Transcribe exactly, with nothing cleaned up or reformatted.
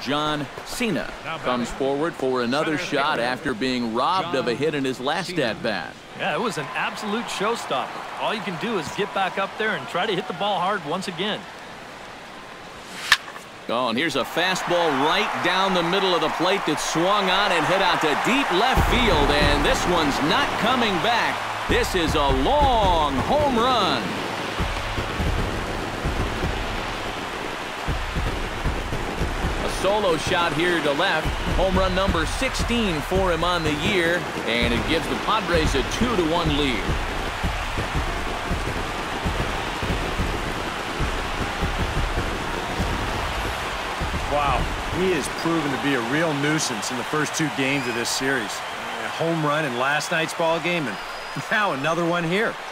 John Cena comes forward for another shot after being robbed of a hit in his last at-bat. Yeah, it was an absolute showstopper. All you can do is get back up there and try to hit the ball hard once again. Oh, and here's a fastball right down the middle of the plate that swung on and hit out to deep left field, and this one's not coming back. This is a long home run. A solo shot here to left. Home run number sixteen for him on the year, and it gives the Padres a two to one lead. Wow, he has proven to be a real nuisance in the first two games of this series. A home run in last night's ball game, and now another one here.